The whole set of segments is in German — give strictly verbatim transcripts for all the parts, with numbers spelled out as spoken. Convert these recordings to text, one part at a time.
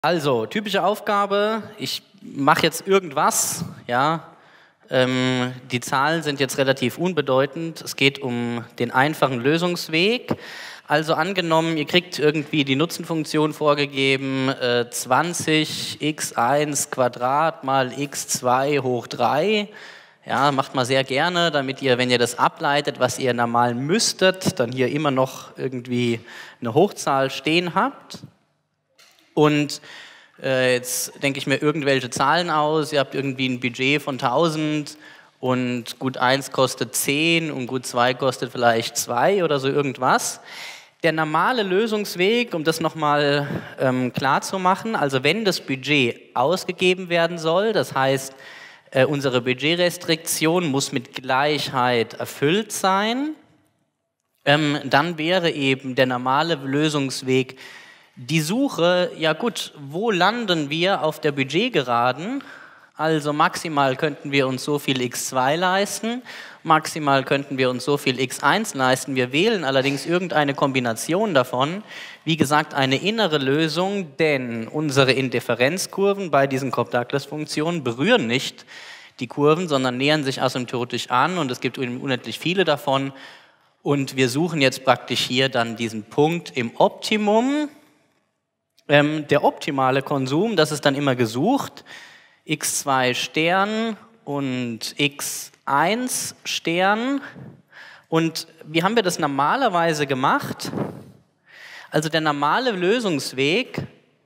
Also, typische Aufgabe, ich mache jetzt irgendwas, ja, ähm, die Zahlen sind jetzt relativ unbedeutend, es geht um den einfachen Lösungsweg. Also angenommen, ihr kriegt irgendwie die Nutzenfunktion vorgegeben, äh, zwanzig x eins Quadrat mal x zwei hoch drei, ja, macht man sehr gerne, damit ihr, wenn ihr das ableitet, was ihr normal müsstet, dann hier immer noch irgendwie eine Hochzahl stehen habt. Und äh, jetzt denke ich mir irgendwelche Zahlen aus, ihr habt irgendwie ein Budget von tausend und gut eins kostet zehn und gut zwei kostet vielleicht zwei oder so irgendwas. Der normale Lösungsweg, um das nochmal ähm, klar zu machen, also wenn das Budget ausgegeben werden soll, das heißt, äh, unsere Budgetrestriktion muss mit Gleichheit erfüllt sein, ähm, dann wäre eben der normale Lösungsweg die Suche, ja gut, wo landen wir auf der Budgetgeraden? Also maximal könnten wir uns so viel x zwei leisten, maximal könnten wir uns so viel x eins leisten. Wir wählen allerdings irgendeine Kombination davon. Wie gesagt, eine innere Lösung, denn unsere Indifferenzkurven bei diesen Cobb-Douglas-Funktionen berühren nicht die Kurven, sondern nähern sich asymptotisch an und es gibt unendlich viele davon. Und wir suchen jetzt praktisch hier dann diesen Punkt im Optimum. Ähm, der optimale Konsum, das ist dann immer gesucht, x zwei Stern und x eins Stern. Und wie haben wir das normalerweise gemacht? Also der normale Lösungsweg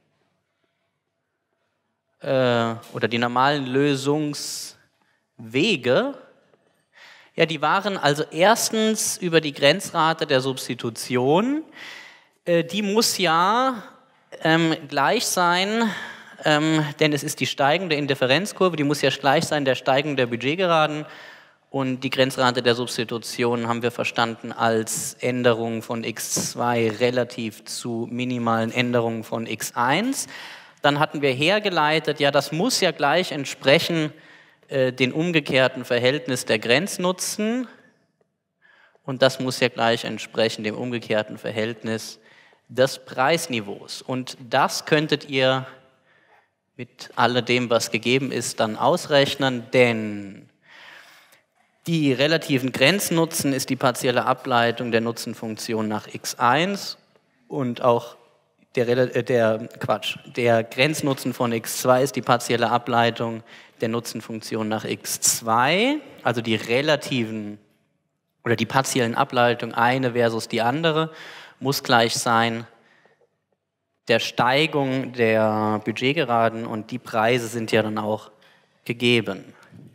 äh, oder die normalen Lösungswege, ja, die waren also erstens über die Grenzrate der Substitution, äh, die muss ja Ähm, gleich sein, ähm, denn es ist die steigende Indifferenzkurve, die muss ja gleich sein der Steigung der Budgetgeraden und die Grenzrate der Substitution haben wir verstanden als Änderung von x zwei relativ zu minimalen Änderungen von x eins. Dann hatten wir hergeleitet, ja, das muss ja gleich entsprechen äh, den umgekehrten Verhältnis der Grenznutzen und das muss ja gleich entsprechen dem umgekehrten Verhältnis des Preisniveaus. Und das könntet ihr mit alledem, was gegeben ist, dann ausrechnen, denn die relativen Grenznutzen ist die partielle Ableitung der Nutzenfunktion nach x eins und auch der, äh, der, Quatsch, der Grenznutzen von x zwei ist die partielle Ableitung der Nutzenfunktion nach x zwei, also die relativen oder die partiellen Ableitungen eine versus die andere muss gleich sein der Steigung der Budgetgeraden und die Preise sind ja dann auch gegeben.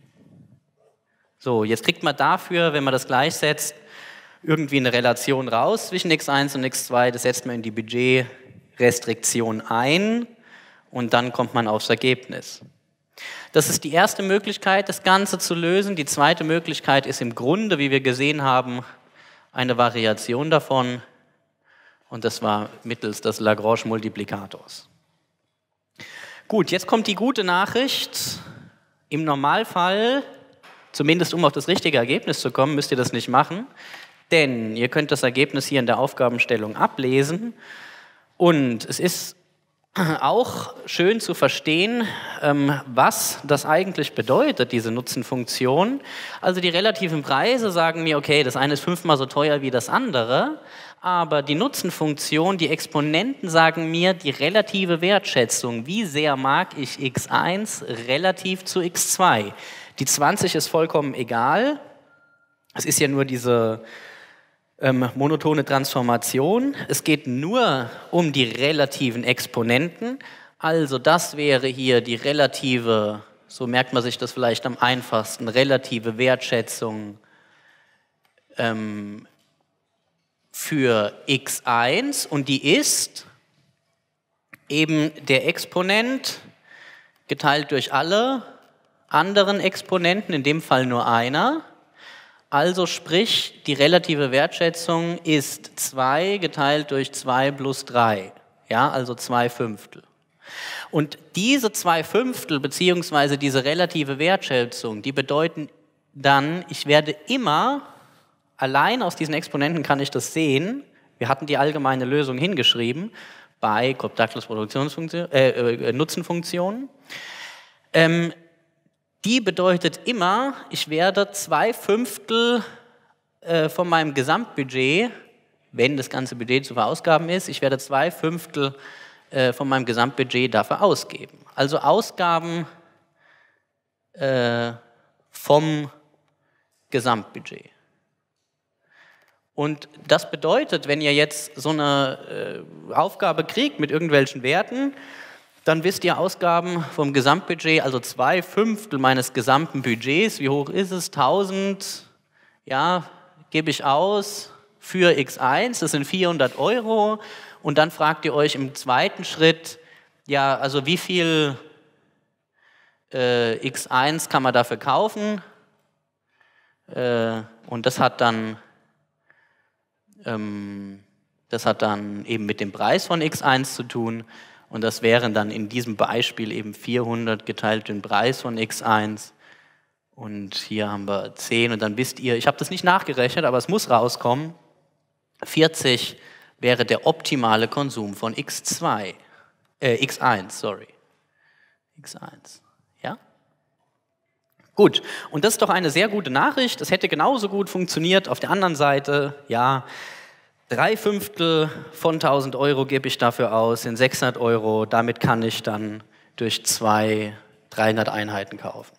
So, jetzt kriegt man dafür, wenn man das gleichsetzt, irgendwie eine Relation raus zwischen x eins und x zwei, das setzt man in die Budgetrestriktion ein und dann kommt man aufs Ergebnis. Das ist die erste Möglichkeit, das Ganze zu lösen. Die zweite Möglichkeit ist im Grunde, wie wir gesehen haben, eine Variation davon. Und das war mittels des Lagrange-Multiplikators. Gut, jetzt kommt die gute Nachricht. Im Normalfall, zumindest um auf das richtige Ergebnis zu kommen, müsst ihr das nicht machen. Denn ihr könnt das Ergebnis hier in der Aufgabenstellung ablesen. Und es ist auch schön zu verstehen, was das eigentlich bedeutet, diese Nutzenfunktion. Also die relativen Preise sagen mir, okay, das eine ist fünfmal so teuer wie das andere. Aber die Nutzenfunktion, die Exponenten sagen mir die relative Wertschätzung. Wie sehr mag ich x eins relativ zu x zwei? Die zwanzig ist vollkommen egal. Es ist ja nur diese ähm, monotone Transformation. Es geht nur um die relativen Exponenten. Also das wäre hier die relative, so merkt man sich das vielleicht am einfachsten, relative Wertschätzung ähm, für x eins und die ist eben der Exponent geteilt durch alle anderen Exponenten, in dem Fall nur einer. Also sprich, die relative Wertschätzung ist zwei geteilt durch zwei plus drei, ja, also zwei Fünftel. Und diese zwei Fünftel beziehungsweise diese relative Wertschätzung, die bedeuten dann, ich werde immer allein aus diesen Exponenten kann ich das sehen. Wir hatten die allgemeine Lösung hingeschrieben. bei Cobb-Douglas äh, äh, Nutzenfunktion. Ähm, die bedeutet immer, ich werde zwei Fünftel äh, von meinem Gesamtbudget, wenn das ganze Budget zu verausgaben ist, ich werde zwei Fünftel äh, von meinem Gesamtbudget dafür ausgeben. Also Ausgaben äh, vom Gesamtbudget. Und das bedeutet, wenn ihr jetzt so eine äh, Aufgabe kriegt mit irgendwelchen Werten, dann wisst ihr Ausgaben vom Gesamtbudget, also zwei Fünftel meines gesamten Budgets. Wie hoch ist es? tausend, ja, gebe ich aus für X eins, das sind vierhundert Euro. Und dann fragt ihr euch im zweiten Schritt, ja, also wie viel äh, X eins kann man dafür kaufen? Äh, und das hat dann ähm, das hat dann eben mit dem Preis von X eins zu tun. Und das wären dann in diesem Beispiel eben vierhundert geteilt den Preis von X eins. Und hier haben wir zehn. Und dann wisst ihr, ich habe das nicht nachgerechnet, aber es muss rauskommen, vierzig wäre der optimale Konsum von X zwei. Äh, X eins, sorry. X eins, ja? Gut, und das ist doch eine sehr gute Nachricht. Es hätte genauso gut funktioniert auf der anderen Seite, ja, drei Fünftel von tausend Euro gebe ich dafür aus, sind sechshundert Euro, damit kann ich dann durch zwei dreihundert Einheiten kaufen.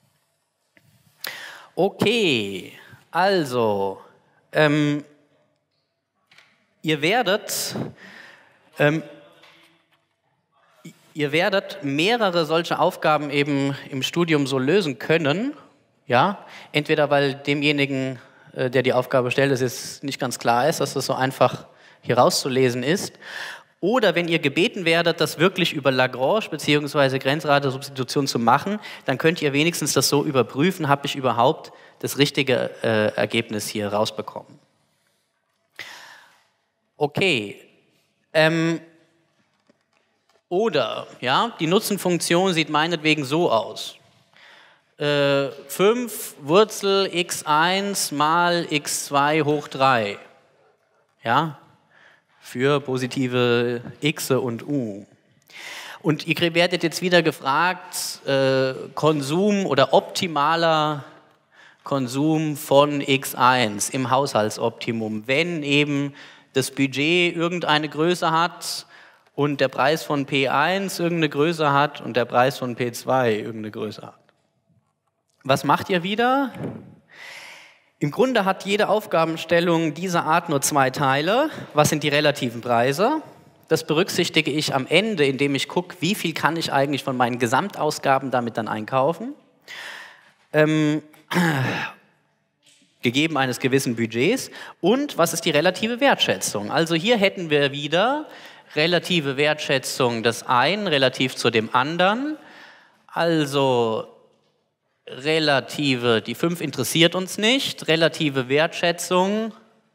Okay, also, ähm, ihr werdet, ähm, ihr werdet mehrere solche Aufgaben eben im Studium so lösen können, ja, entweder weil demjenigen, der die Aufgabe stellt, dass es nicht ganz klar ist, dass das so einfach hier rauszulesen ist. Oder wenn ihr gebeten werdet, das wirklich über Lagrange bzw. Grenzrate-Substitution zu machen, dann könnt ihr wenigstens das so überprüfen, habe ich überhaupt das richtige äh, Ergebnis hier rausbekommen. Okay. Ähm, oder, ja, die Nutzenfunktion sieht meinetwegen so aus. fünf Wurzel x eins mal x zwei hoch drei, ja, für positive x und u. Und ihr werdet jetzt wieder gefragt, äh, Konsum oder optimaler Konsum von x eins im Haushaltsoptimum, wenn eben das Budget irgendeine Größe hat und der Preis von P eins irgendeine Größe hat und der Preis von P zwei irgendeine Größe hat. Was macht ihr wieder? Im Grunde hat jede Aufgabenstellung dieser Art nur zwei Teile. Was sind die relativen Preise? Das berücksichtige ich am Ende, indem ich gucke, wie viel kann ich eigentlich von meinen Gesamtausgaben damit dann einkaufen. Ähm, gegeben eines gewissen Budgets. Und was ist die relative Wertschätzung? Also hier hätten wir wieder relative Wertschätzung des einen relativ zu dem anderen. Also relative, die fünf interessiert uns nicht, relative Wertschätzung,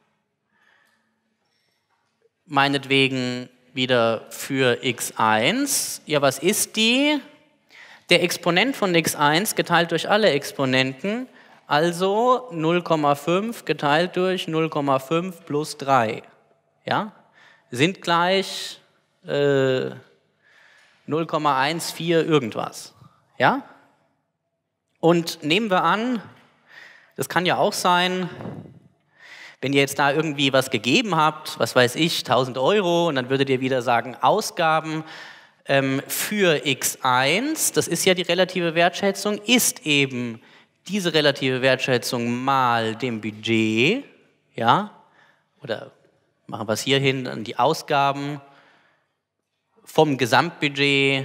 meinetwegen wieder für x eins. Ja, was ist die? Der Exponent von x eins geteilt durch alle Exponenten, also null Komma fünf geteilt durch null Komma fünf plus drei. Ja? Sind gleich äh, null Komma vierzehn irgendwas. Ja? Und nehmen wir an, das kann ja auch sein, wenn ihr jetzt da irgendwie was gegeben habt, was weiß ich, tausend Euro, und dann würdet ihr wieder sagen, Ausgaben ähm, für x eins, das ist ja die relative Wertschätzung, ist eben diese relative Wertschätzung mal dem Budget, ja, oder machen wir es hier hin, dann die Ausgaben vom Gesamtbudget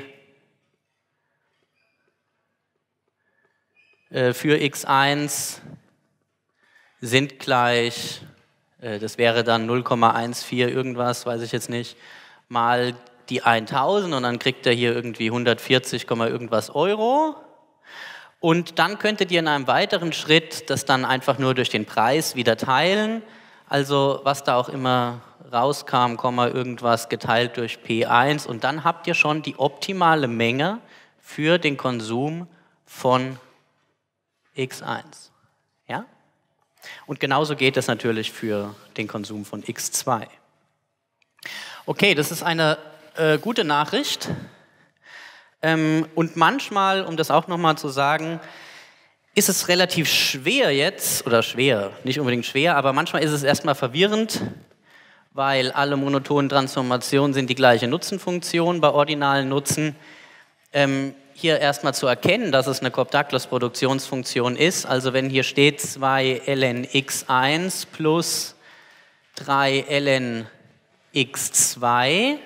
für x eins sind gleich, äh, das wäre dann null Komma vierzehn irgendwas, weiß ich jetzt nicht, mal die tausend und dann kriegt er hier irgendwie hundertvierzig, irgendwas Euro. Und dann könntet ihr in einem weiteren Schritt das dann einfach nur durch den Preis wieder teilen. Also was da auch immer rauskam, Komma irgendwas geteilt durch P eins. Und dann habt ihr schon die optimale Menge für den Konsum von x eins. Ja? Und genauso geht es natürlich für den Konsum von x zwei. Okay, das ist eine äh, gute Nachricht. Ähm, und manchmal, um das auch nochmal zu sagen, ist es relativ schwer jetzt, oder schwer, nicht unbedingt schwer, aber manchmal ist es erstmal verwirrend, weil alle monotonen Transformationen sind die gleiche Nutzenfunktion bei ordinalen Nutzen. Ähm, hier erstmal zu erkennen, dass es eine Cobb-Douglas-Produktionsfunktion ist. Also wenn hier steht zwei ln x eins plus drei ln x zwei,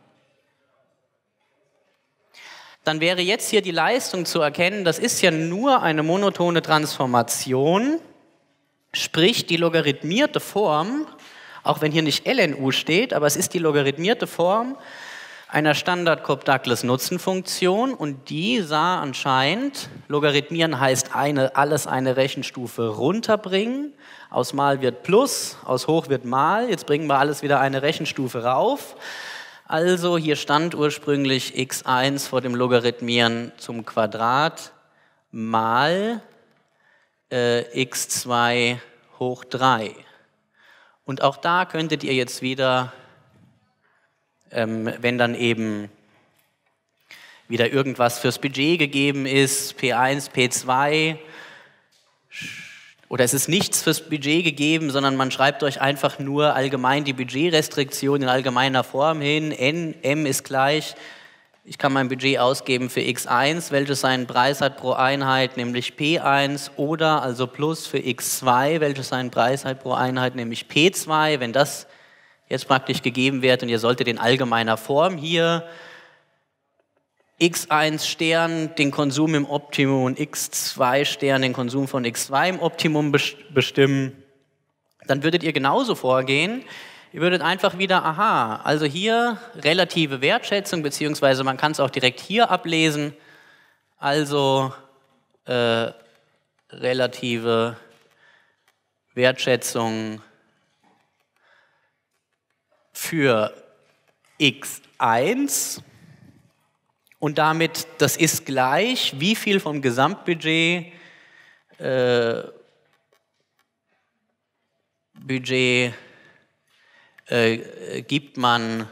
dann wäre jetzt hier die Leistung zu erkennen, das ist ja nur eine monotone Transformation, sprich die logarithmierte Form, auch wenn hier nicht ln u steht, aber es ist die logarithmierte Form einer Standard-Cobb-Douglas-Nutzenfunktion und die sah anscheinend, logarithmieren heißt eine, alles eine Rechenstufe runterbringen, aus mal wird plus, aus hoch wird mal, jetzt bringen wir alles wieder eine Rechenstufe rauf. Also hier stand ursprünglich x eins vor dem Logarithmieren zum Quadrat mal äh, x zwei hoch drei. Und auch da könntet ihr jetzt wieder, ähm, wenn dann eben wieder irgendwas fürs Budget gegeben ist, P eins, P zwei, oder es ist nichts fürs Budget gegeben, sondern man schreibt euch einfach nur allgemein die Budgetrestriktion in allgemeiner Form hin. N, M ist gleich, ich kann mein Budget ausgeben für x eins, welches seinen Preis hat pro Einheit, nämlich P eins, oder also plus für x zwei, welches seinen Preis hat pro Einheit, nämlich P zwei. Wenn das jetzt praktisch gegeben wird und ihr solltet in allgemeiner Form hier x eins Stern den Konsum im Optimum und x zwei Stern den Konsum von x zwei im Optimum bestimmen, dann würdet ihr genauso vorgehen. Ihr würdet einfach wieder, aha, also hier relative Wertschätzung, beziehungsweise man kann es auch direkt hier ablesen, also äh, relative Wertschätzung für x eins. Und damit, das ist gleich, wie viel vom Gesamtbudget äh, Budget äh, gibt man,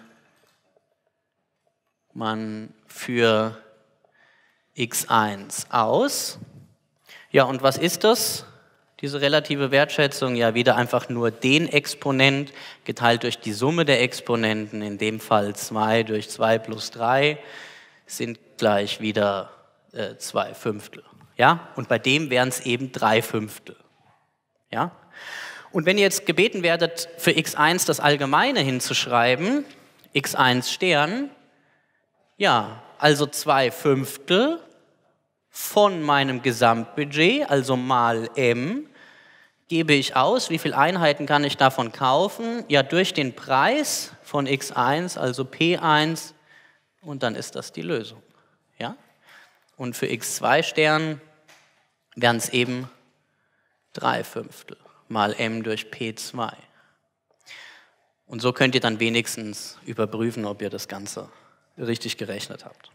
man für x eins aus. Ja, und was ist das? Diese relative Wertschätzung? Ja, wieder einfach nur den Exponent geteilt durch die Summe der Exponenten, in dem Fall zwei durch zwei plus drei. Sind gleich wieder äh, zwei Fünftel. Ja? Und bei dem wären es eben drei Fünftel. Ja? Und wenn ihr jetzt gebeten werdet, für x eins das Allgemeine hinzuschreiben, x eins Stern, ja, also zwei Fünftel von meinem Gesamtbudget, also mal m, gebe ich aus. Wie viele Einheiten kann ich davon kaufen? Ja, durch den Preis von x eins, also P eins, und dann ist das die Lösung. Ja? Und für x zwei Stern wären es eben drei Fünftel mal m durch P zwei. Und so könnt ihr dann wenigstens überprüfen, ob ihr das Ganze richtig gerechnet habt.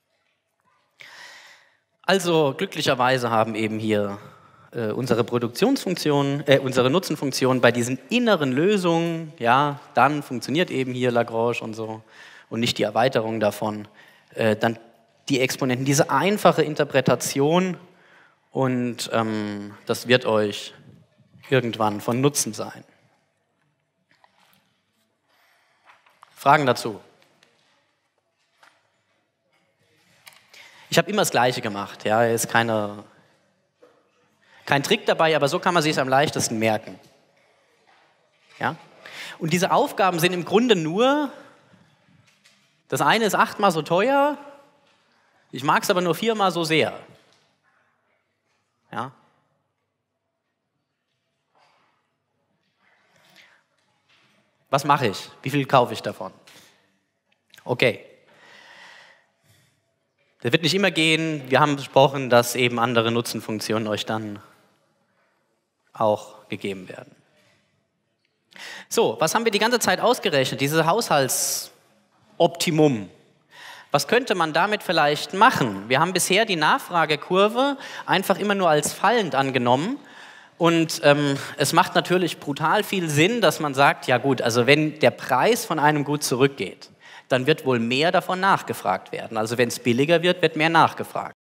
Also glücklicherweise haben eben hier äh, unsere Produktionsfunktion, äh, unsere Nutzenfunktion bei diesen inneren Lösungen, ja, dann funktioniert eben hier Lagrange und so, und nicht die Erweiterung davon, äh, dann die Exponenten, diese einfache Interpretation, und ähm, das wird euch irgendwann von Nutzen sein. Fragen dazu? Ich habe immer das Gleiche gemacht, ja, ist keine, kein Trick dabei, aber so kann man sich es am leichtesten merken. Ja? Und diese Aufgaben sind im Grunde nur, das eine ist achtmal so teuer, ich mag es aber nur viermal so sehr. Ja? Was mache ich? Wie viel kaufe ich davon? Okay. Das wird nicht immer gehen. Wir haben besprochen, dass eben andere Nutzenfunktionen euch dann auch gegeben werden. So, was haben wir die ganze Zeit ausgerechnet? Dieses Haushaltsoptimum. Was könnte man damit vielleicht machen? Wir haben bisher die Nachfragekurve einfach immer nur als fallend angenommen. Und ähm, es macht natürlich brutal viel Sinn, dass man sagt, ja gut, also wenn der Preis von einem Gut zurückgeht, dann wird wohl mehr davon nachgefragt werden. Also wenn es billiger wird, wird mehr nachgefragt.